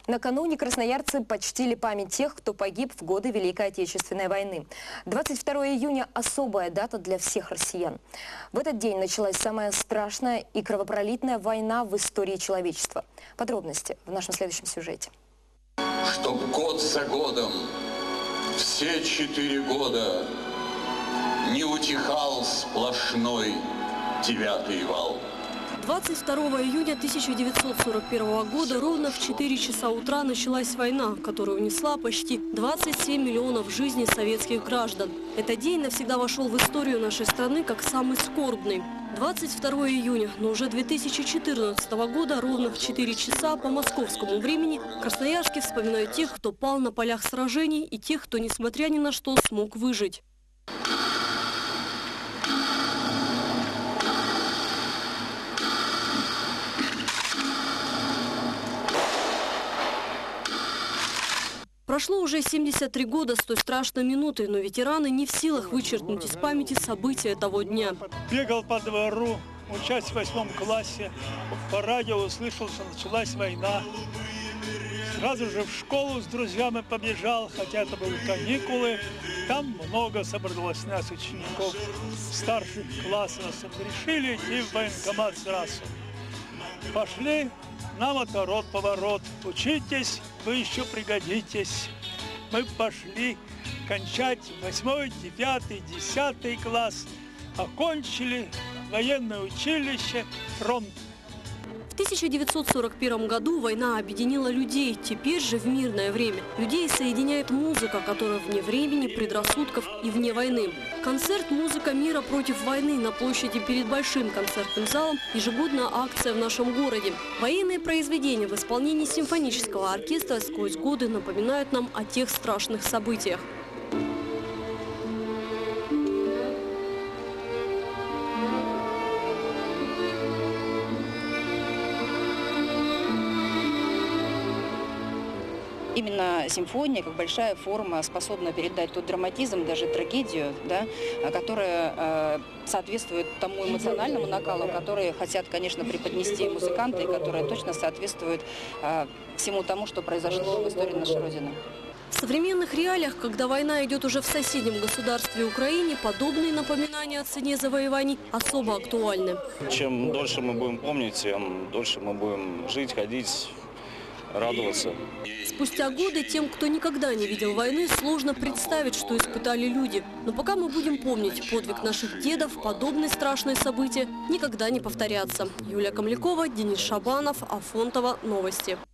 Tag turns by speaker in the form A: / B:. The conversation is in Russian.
A: Накануне красноярцы почтили память тех, кто погиб в годы Великой Отечественной войны. 22 июня – особая дата для всех россиян. В этот день началась самая страшная и кровопролитная война в истории человечества. Подробности в нашем следующем сюжете.
B: Чтоб год за годом, все 4 года, не утихал сплошной 9-й вал.
C: 22 июня 1941 года ровно в 4 часа утра началась война, которая унесла почти 27 миллионов жизней советских граждан. Этот день навсегда вошел в историю нашей страны как самый скорбный. 22 июня, но уже 2014 года ровно в 4 часа по московскому времени красноярские вспоминают тех, кто пал на полях сражений, и тех, кто, несмотря ни на что, смог выжить. Прошло уже 73 года с той страшной минуты, но ветераны не в силах вычеркнуть из памяти события того дня.
D: Бегал по двору, учась в 8 классе, по радио услышал, что началась война. Сразу же в школу с друзьями побежал, хотя это были каникулы. Там много собралось нас учеников старших классов. Решили идти в военкомат сразу. Пошли. Нам отворот-поворот. Учитесь, вы еще пригодитесь. Мы пошли кончать 8, 9, 10 класс. Окончили военное училище, фронт.
C: В 1941 году война объединила людей. Теперь же в мирное время людей соединяет музыка, которая вне времени, предрассудков и вне войны. Концерт «Музыка мира против войны» на площади перед Большим концертным залом – ежегодная акция в нашем городе. Военные произведения в исполнении симфонического оркестра сквозь годы напоминают нам о тех страшных событиях.
E: Именно симфония, как большая форма, способна передать тот драматизм, даже трагедию, да, которая соответствует тому эмоциональному накалу, который хотят, конечно, преподнести музыканты, и которая точно соответствует всему тому, что произошло в истории нашей Родины.
C: В современных реалиях, когда война идет уже в соседнем государстве Украине, подобные напоминания о цене завоеваний особо актуальны.
F: Чем дольше мы будем помнить, тем дольше мы будем жить, ходить, радоваться.
C: Спустя годы тем, кто никогда не видел войны, сложно представить, что испытали люди. Но пока мы будем помнить подвиг наших дедов, подобные страшные события никогда не повторятся. Юлия Камлякова, Денис Шабанов, Афонтова. Новости.